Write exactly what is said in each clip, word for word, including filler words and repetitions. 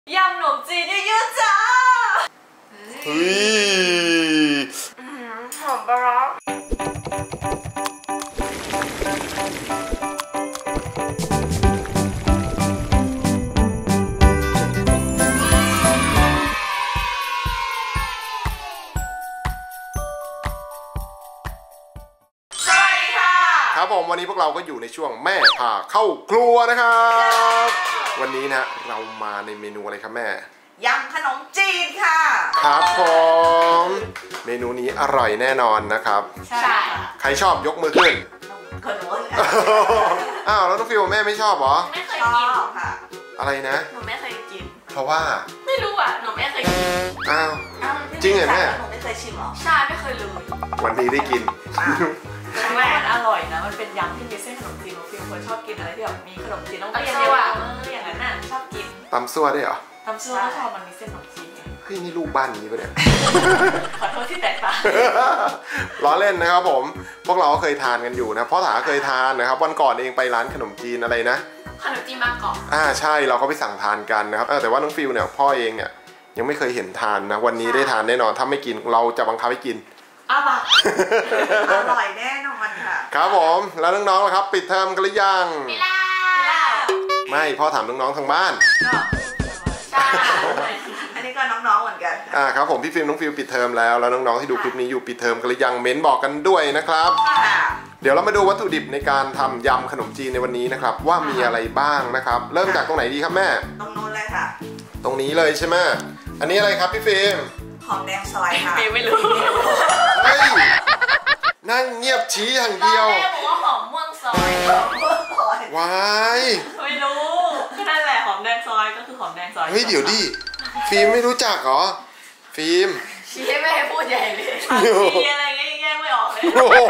ยำขนมจีนเยอะๆจ้าเฮ้ยหอมปลาร้าครับผมวันนี้พวกเราก็อยู่ในช่วงแม่พาเข้าครัวนะครับวันนี้นะเรามาในเมนูอะไรครับแม่ยำขนมจีนค่ะครับผมเมนูนี้อร่อยแน่นอนนะครับใช่ใครชอบยกมือขึ้นคนนู้นอ้าวแล้วน้องฟิวแม่ไม่ชอบเหรอไม่เคยกินค่ะอะไรนะหนูไม่เคยกินเพราะว่าไม่รู้อ่ะหนูไม่เคยกินอ้าวจริงเหรอแม่หนูไม่เคยชิมหรอใช่ไม่เคยเลยวันนี้ได้กินแต่ว่ามันอร่อยนะมันเป็นยำที่มีเส้นขนมจีนฟิวคนชอบกินอะไรที่แบบมีขนมจีนต้องเปรี้ยวอ่ะเอออย่างนั้นน่ะชอบกินตำซั่วได้เหรอตำซั่วก็ชอบมันมีเส้นขนมจีนเฮ้ยนี่ลูกบ้านนี้ปะเนี่ยขอโทษที่แตกต่างล้อเล่นนะครับผมพวกเราก็เคยทานกันอยู่นะเพราะถาเคยทานนะครับวันก่อนเองไปร้านขนมจีนอะไรนะขนมจีนบางกอกอ่าใช่เราก็ไปสั่งทานกันนะครับแต่ว่าน้องฟิวเนี่ยพ่อเองเนี่ยยังไม่เคยเห็นทานนะวันนี้ได้ทานแน่นอนถ้าไม่กินเราจะบังคับให้กินอร่อยอร่อยแน่นอนค่ะครับผมแล้วน้องๆล่ะครับปิดเทอมกันหรือยังไม่แล้วไม่พ่อถามน้องๆทางบ้านใช่อันนี้ก็น้องๆเหมือนกันอ่าครับผมพี่ฟิล์มน้องฟิลปิดเทอมแล้วแล้วน้องๆที่ดูคลิปนี้อยู่ปิดเทอมกันหรือยังเม้นบอกกันด้วยนะครับเดี๋ยวเรามาดูวัตถุดิบในการทำยำขนมจีนในวันนี้นะครับว่ามีอะไรบ้างนะครับเริ่มจากตรงไหนดีครับแม่ตรงนู้นเลยค่ะตรงนี้เลยใช่ไหมอันนี้อะไรครับพี่ฟิล์มหอมแดงซอยค่ะไม่รู้เฮ้ยนั่งเงียบชี้อย่างเดียวแม่บอกว่าหอมม่วงซอยว้ายไม่รู้ก็นั่นแหละหอมแดงซอยก็คือหอมแดงซอยเฮ้ยเดี๋ยวดิฟิล์มไม่รู้จักเหรอฟิล์มชี้ให้แม่พูดใหญ่เลยชี้อะไรเงี้ยแยกไม่ออกเลย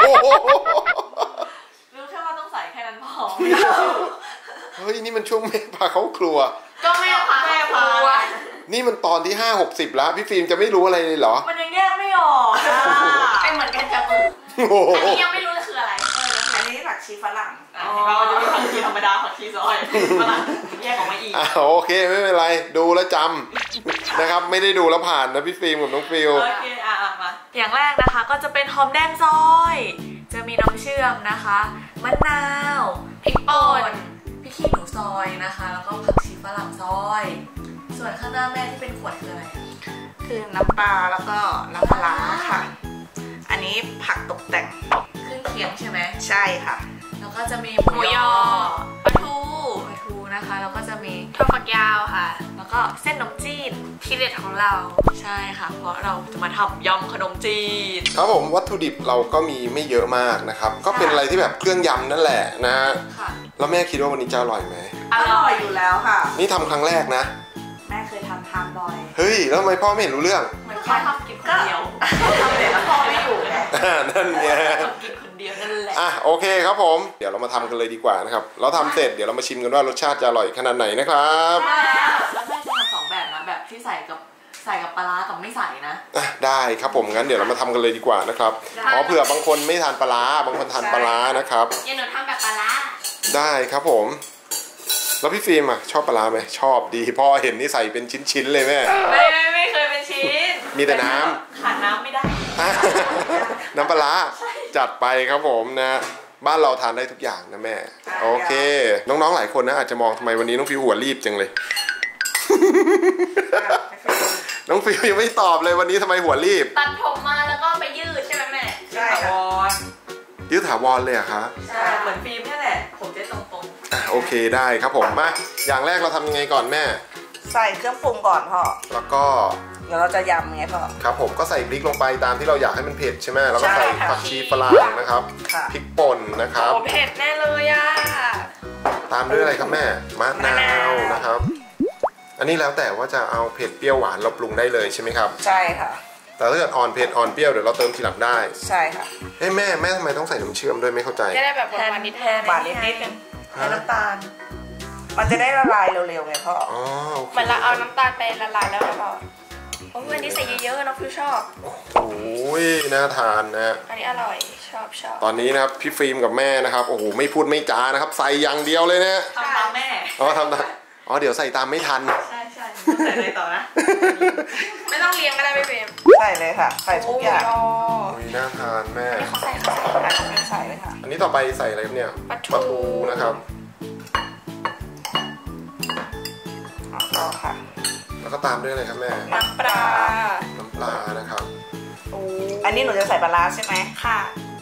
รู้แค่ว่าต้องใส่แค่นั้นพอเฮ้ยนี่มันช่วงแม่พาเข้าครัวก็แม่พาแม่พานี่มันตอนที่ห้าหกสิบแล้วพี่ฟิล์มจะไม่รู้อะไรเลยเหรอมันยังแยกไม่ออกไอเหมือนกันจับมืออันนี้ยังไม่รู้เลยคืออะไรอันนี้ผักชีฝรั่งเราจะมีผักชีธรรมดาผักชีซอยฝรั่งแยกออกมาอีกโอเคไม่เป็นไรดูแล้วจำนะครับไม่ได้ดูแล้วผ่านนะพี่ฟิล์มกับน้องฟิลโอเคอ่ะมาอย่างแรกนะคะก็จะเป็นหอมแดงซอยจะมีน้ำเชื่อมนะคะมะนาวพริกป่นพริกขี้หนูซอยนะคะแล้วก็ผักชีฝรั่งซอยส่วนข้างหน้าแม่ที่เป็นขวดคืออะไรคือน้ำปลาแล้วก็น้ำปลาค่ะอันนี้ผักตกแต่งเครื่องเคียงใช่ไหมใช่ค่ะแล้วก็จะมีหมูยอปลาทูปลาทูนะคะแล้วก็จะมีถั่วฝักยาวค่ะแล้วก็เส้นขนมจีนที่เด็ดของเราใช่ค่ะเพราะเราจะมาทำยำขนมจีนครับผมวัตถุดิบเราก็มีไม่เยอะมากนะครับก็เป็นอะไรที่แบบเครื่องยำนั่นแหละนะแล้วแม่คิดว่าวันนี้จะอร่อยไหมอร่อยอยู่แล้วค่ะนี่ทำครั้งแรกนะแม่เคยทำทำบ่อยเฮ้ยแล้วทำไมพ่อไม่เห็นรู้เรื่องเหมือนพ่อทำกินคนเดียวทำเสร็จแล้วพ่อไม่อยู่ไงนั่นไงทำกินคนเดียวนั่นแหละอ่ะโอเคครับผมเดี๋ยวเรามาทำกันเลยดีกว่านะครับเราทำเสร็จเดี๋ยวเรามาชิมกันว่ารสชาติจะอร่อยขนาดไหนนะครับแล้วแม่จะทำสองแบบนะแบบที่ใส่กับใส่กับปลาร้ากับไม่ใส่นะอ่ะได้ครับผมงั้นเดี๋ยวเรามาทำกันเลยดีกว่านะครับอ๋อเผื่อบางคนไม่ทานปลาร้าบางคนทานปลาร้านะครับยังหนูทำแบบปลาร้าได้ครับผมแล้วพี่ฟิล์มอ่ะชอบปลาร้าไหมชอบดีพ่อเห็นนี่ใส่เป็นชิ้นๆเลยแม่ไม่ไม่ไม่เคยเป็นชิ้นมีแต่น้ำขาดน้ำไม่ได้น้ำปลาร้าจัดไปครับผมนะบ้านเราทานได้ทุกอย่างนะแม่โอเคน้องๆหลายคนนะอาจจะมองทำไมวันนี้น้องฟิวหัวรีบจังเลยน้องฟิวยังไม่ตอบเลยวันนี้ทำไมหัวรีบตัดผมมาแล้วก็ไปยืดใช่ไหมแม่ใช่ถาวรยืดถาวรเลยอะคะใช่เหมือนฟิล์มแค่แหละผมจะตรงๆโอเคได้ครับผมมาอย่างแรกเราทำยังไงก่อนแม่ใส่เครื่องปรุงก่อนพ่อแล้วก็เดี๋ยวเราจะยำไงพ่อครับผมก็ใส่พริกลงไปตามที่เราอยากให้มันเผ็ดใช่ไหมแล้วก็ใส่ผักชีฝรั่งนะครับพริกป่นนะครับเผ็ดแน่เลยอ่ะตามด้วยอะไรครับแม่มะนาวนะครับอันนี้แล้วแต่ว่าจะเอาเผ็ดเปรี้ยวหวานเราปรุงได้เลยใช่ไหมครับใช่ค่ะแต่ถ้าเกิดอ่อนเผ็ดอ่อนเปรี้ยวเดี๋ยวเราเติมทีหลังได้ใช่ค่ะเฮ้ยแม่แม่ทำไมต้องใส่น้ำเชื่อมด้วยไม่เข้าใจจะได้แบบหวานนิดแทนหวานนิดนิดนึงให้น้ำตาลมันจะได้ละลายเร็วๆไงพ่ออ๋อเหมือนเราเอาน้ำตาลไปละลายแล้วพ่อโอ้ยอันนี้ใส่เยอะๆน้องฟิวชอบโอ้ยน่าทานนะอันนี้อร่อยชอบชอบตอนนี้นะครับพี่ฟิล์มกับแม่นะครับโอ้โหไม่พูดไม่จานะครับใส่อย่างเดียวเลยนะทำตามแม่อ๋อทำตามอ๋อเดี๋ยวใส่ตามไม่ทันใช่ใช่ใส่อะไรต่อนะไม่ต้องเลี้ยงก็ได้ไม่เป็นใส่เลยค่ะใส่ทุกอย่างอุ้ยน่าทานแม่เขาใส่เขาใส่อันนี้ใส่เลยค่ะอันนี้ต่อไปใส่อะไรครับเนี่ยปลาทูนะครับต่อค่ะแล้วก็ตามด้วยอะไรครับแม่น้ำปลาน้ำปลานะครับอันนี้หนูจะใส่ปลาร้าใช่ไหมค่ะ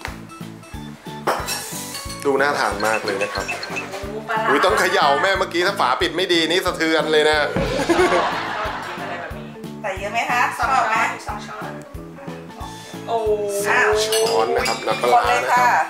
ดูน่าทานมากเลยนะครับอุ้ยต้องเขย่าแม่เมื่อกี้ถ้าฝาปิดไม่ดีนี่สะเทือนเลยนะใส่เยอะไหมคะสองช้อนสองช้อนโอ้สองช้อนนะครับน้ำปลานะครับ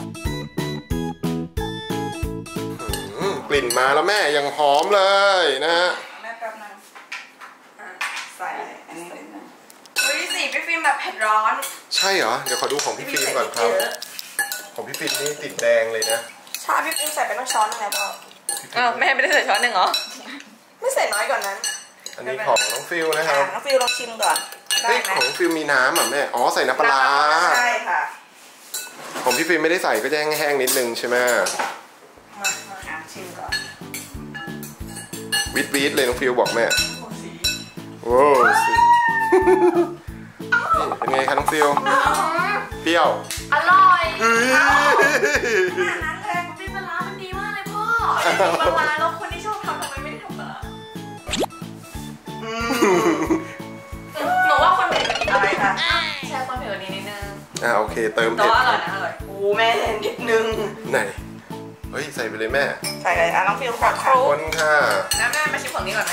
กลิ่นมาแล้วแม่ยังหอมเลยนะฮะแม่แป๊บนึงใส่อันนี้เลยนะอุ้ยสีพี่ฟิล์มแบบเผ็ดร้อนใช่เหรอเดี๋ยวขอดูของพี่ฟิล์มก่อนครับของพี่ฟิล์มนี่ติดแดงเลยนะใช่พี่ฟิล์มใส่ไปต้องช้อนนึงแล้วพ่ออ้าวแม่ไม่ได้ใส่ช้อนหนึ่งเหรอไม่ใส่น้อยกว่านั้นอันนี้ของน้องฟิลนะครับน้องฟิลลองชิมก่อนได้ไหมของฟิลมีน้ำอ่ะแม่อ๋อใส่น้ำปลาใช่ค่ะของพี่ฟิลไม่ได้ใส่ก็จะแห้งๆนิดนึงใช่ไหมมาชิมก่อนวิดวิดเลยน้องฟิลบอกแม่โอ้สิเป็นไงคะน้องฟิลเปรี้ยวอร่อยเฮ้ยนั้นเลยฟิลปลาร้ามันดีมากเลยพ่อปลาร้าแล้วคนที่ชอบทำทำไมไม่ได้ทำปลาหนูว่าคนเผ็ดอะไรคะใช่คนเผ็ดนี้นิดนึงอ่าโอเคเติมเผ็ดอร่อยนะอร่อยโอ้แม่นิดนึงไหนเฮ้ยใส่ไปเลยแม่ใส่เลยอ่ะน้องฟิลขอคนค่ะแล้วแม่มาชิมของนี้ก่อนไหม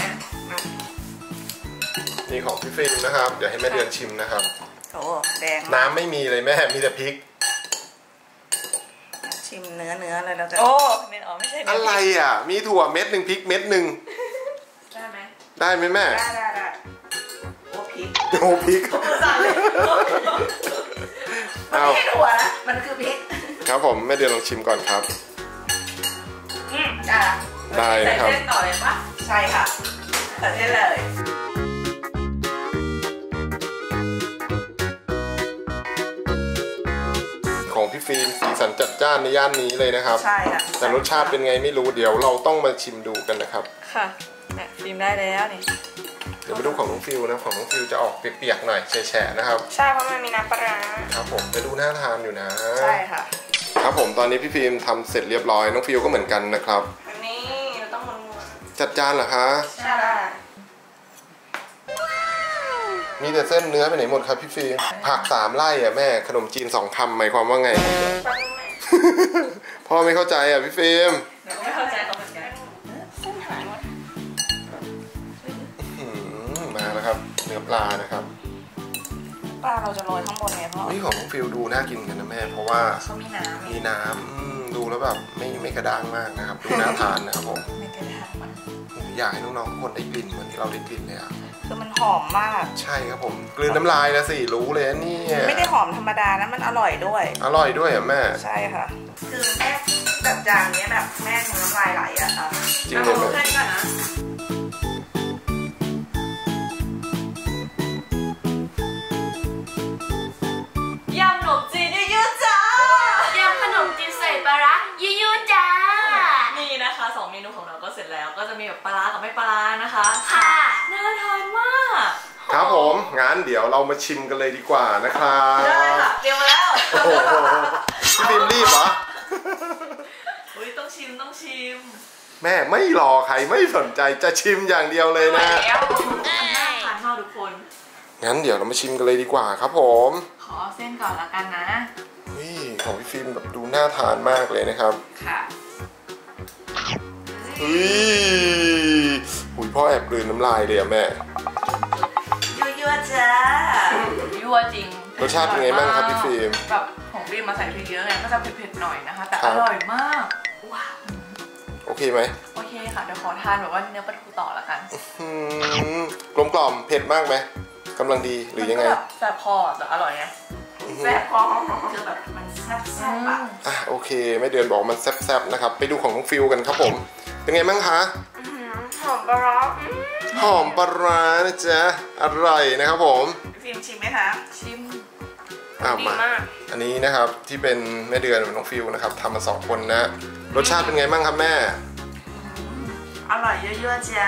นี่ของพี่ฟิล์มนะครับเดี๋ยวให้แม่เดือนชิมนะครับโอ้แดงน้ำไม่มีเลยแม่มีแต่พริกชิมเนื้อเนื้อเลยแล้วจะโอ้เม็ดอ๋อไม่ใช่อะไรอ่ะมีถั่วเม็ดหนึ่งพริกเม็ดหนึ่งได้ไหมได้ไหมแม่ได้ได้ได้โอ้พริกโอ้พริกสั่นเลยมันไม่ใช่ถั่วนะมันคือพริกครับผมแม่เดือนลองชิมก่อนครับอืมได้ได้นะครับใส่เส้นต่อเลยปะใช่ค่ะใส่เส้นเลยของพี่ฟิล์มสีสันจัดจ้านในย่านนี้เลยนะครับใช่ค่ะแต่รสชาติเป็นไงไม่รู้เดี๋ยวเราต้องมาชิมดูกันนะครับค่ะเนี่ยฟิล์มได้แล้วนี่เดี๋ยวมาดูของน้องฟิลนะของน้องฟิลจะออกเปียกๆหน่อยแฉะๆนะครับใช่เพราะมันมีน้ำปลาครับผมจะดูน่าทานอยู่นะใช่ค่ะครับผมตอนนี้พี่ฟิล์มทำเสร็จเรียบร้อยน้องฟิลก็เหมือนกันนะครับอันนี้เราต้องมันจัดจานเหรอคะใช่มีแต่เส้นเนื้อไปไหนหมดครับพี่ฟิล์มผักสามไร่อ่ะแม่ขนมจีนสองคำหมายความว่าไงพ่อไม่เข้าใจอ่ะพี่ฟิล์มไม่เข้าใจเขาเหมือนกันเส้นหายหมดมาแล้วครับเนื้อปลานะครับปลาเราจะโรยข้างบนไงพ่อนี่ของน้องฟิลดูน่ากินกันนะแม่เพราะว่าเขามีน้ำมีน้ำดูแล้วแบบไม่ไม่กระด้างมากนะครับดูน่าทานนะครับผมไม่กระด้างมันอยากให้น้องๆทุกคนได้กลิ่นเหมือนที่เราได้กลิ่นเลยอ่ะคือมันหอมมากใช่ครับผมกลืนน้ำลายแล้วสิรู้เลยนี่ไม่ได้หอมธรรมดานะมันอร่อยด้วยอร่อยด้วยอ่ะแม่ใช่ค่ะคือแม่แบบจานนี้แบบแม่ทำน้ำลายไหลอ่ะจริงเลยแม่ยำขนมจีนยั่วๆจ้ายำขนมจีนใส่ปลาร้ายั่วๆจ้านี่นะคะสองเมนูของเราก็เสร็จแล้วก็จะมีแบบปลาร้ากับไม่ปลาร้านะคะค่ะน่าทานมากครับผมงั้นเดี๋ยวเรามาชิมกันเลยดีกว่านะครับได้ค่ะเตรียมมาแล้วพี่ฟิล์มรีบเหรออุ้ยต้องชิมต้องชิมแม่ไม่รอใครไม่สนใจจะชิมอย่างเดียวเลยนะแล้วน่าทานมากทุกคนงั้นเดี๋ยวเรามาชิมกันเลยดีกว่าครับผมขอเส้นก่อนละกันนะนี่ของพี่ฟิล์มแบบดูน่าทานมากเลยนะครับค่ะอุ้ยหุยพ่อแอบกลืนน้ำลายเลยอะแม่ยั่วๆจ้ายั่วจริงรสชาติเป็นไงบ้างครับพี่ฟิล์มแบบของฟิล์มมาใส่พริกเยอะไงก็จะเผ็ดๆหน่อยนะคะแต่อร่อยมากว้าวโอเคไหมโอเคค่ะเดี๋ยวขอทานแบบว่าเนื้อปลาทูต่อละกันกลมกล่อมเผ็ดมากไหมกำลังดีหรือยังไงแซ่บพอแต่อร่อยไงแซ่บพอคือแบบมันแซ่บแซ่บอ่ะโอเคแม่เดือนบอกมันแซ่บๆนะครับไปดูของน้องฟิลกันครับผมเป็นไงบ้างคะหอมปลาร้าหอมปลาร้านะจ๊ะอร่อยนะครับผมฟิล์มชิมไหมคะชิมดีมากอันนี้นะครับที่เป็นแม่เดือนกับน้องฟิลนะครับทำมาสองคนนะรสชาติเป็นไงบ้างครับแม่อร่อยเยอะๆจ้า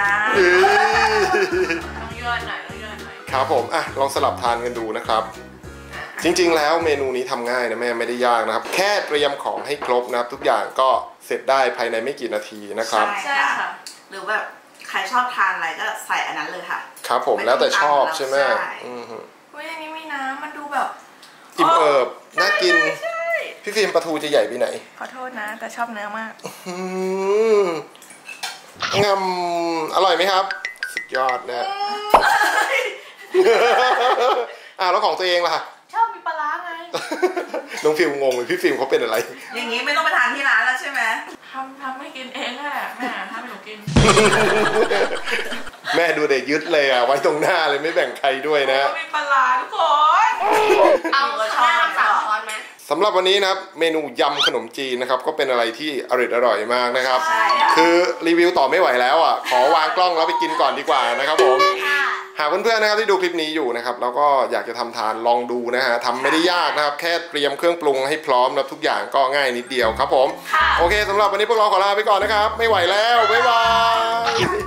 ต้องย่อยหน่อยต้องย่อยหน่อยครับผมอ่ะลองสลับทานกันดูนะครับจริงๆแล้วเมนูนี้ทำง่ายนะแม่ไม่ได้ยากนะครับแค่เตรียมของให้ครบนะครับทุกอย่างก็เสร็จได้ภายในไม่กี่นาทีนะครับใช่ค่ะหรือแบบใครชอบทานอะไรก็ใส่อันนั้นเลยค่ะครับผมแล้วแต่ชอบใช่ไหมใช่อือฮึเฮ้ยอันนี้มีน้ำมันดูแบบอิ่มเอิบน่ากินพี่ฟิล์มปลาทูจะใหญ่ไปไหนขอโทษนะแต่ชอบเนื้อมากอืมงำอร่อยไหมครับสุดยอดนะ อ่าแล้วของตัวเองล่ะชอบมีปลาร้าไงน้องฟิล์มงงเลยพี่ฟิล์มเขาเป็นอะไรอย่างนี้ไม่ต้องไปทานที่ร้านแล้วใช่ไหมทำทำให้กินเองแหละแม่ทำให้หนูกินแม่ดูเด็กยึดเลยอ่ะไว้ตรงหน้าเลยไม่แบ่งใครด้วยนะมีปลาร้าทุกคน เอาข้าวสามช้อนไหมสำหรับวันนี้นะครับเมนูยำขนมจีนนะครับก็เป็นอะไรที่อร่อยอร่อยมากนะครับใช่ค่ะคือรีวิวต่อไม่ไหวแล้วอ่ะขอวางกล้องแล้วไปกินก่อนดีกว่านะครับผมหากเพื่อนๆนะครับที่ดูคลิปนี้อยู่นะครับแล้วก็อยากจะทำทานลองดูนะฮะทำไม่ได้ยากนะครับแค่เตรียมเครื่องปรุงให้พร้อมแล้วทุกอย่างก็ง่ายนิดเดียวครับผมโอเคสำหรับวันนี้พวกเราขอลาไปก่อนนะครับไม่ไหวแล้วบ๊ายบาย